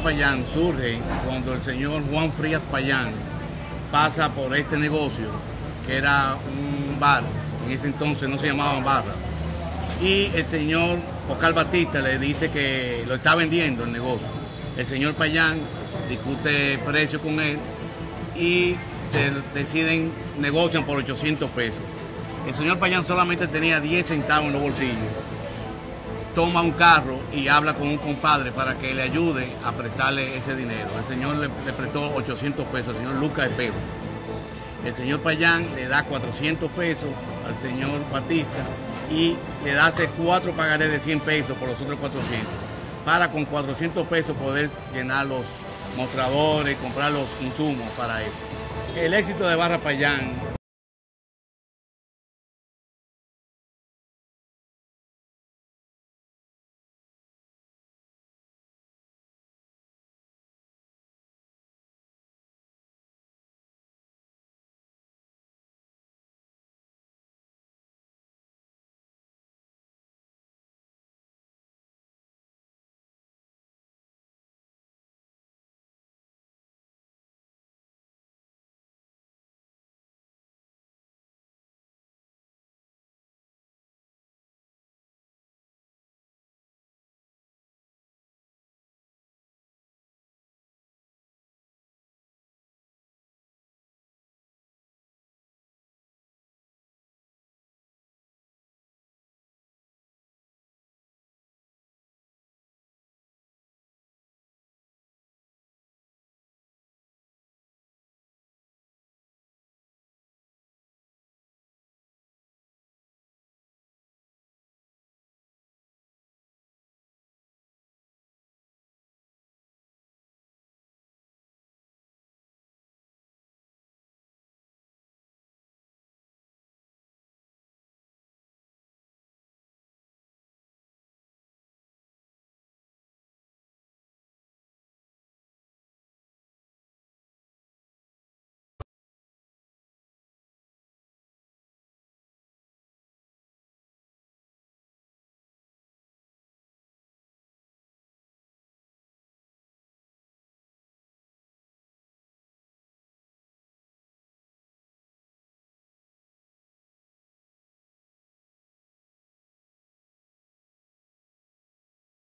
Payán surge cuando el señor Juan Frías Payán pasa por este negocio, que era un bar, en ese entonces no se llamaban barra, y el señor Oscar Batista le dice que lo está vendiendo el negocio. El señor Payán discute precio con él y negocian por 800 pesos. El señor Payán solamente tenía 10 centavos en los bolsillos. Toma un carro y habla con un compadre para que le ayude a prestarle ese dinero. El señor le prestó 800 pesos al señor Lucas Espejo. El señor Payán le da 400 pesos al señor Batista y le da 4 pagarés de 100 pesos por los otros 400, para con 400 pesos poder llenar los mostradores, comprar los insumos para eso. El éxito de Barra Payán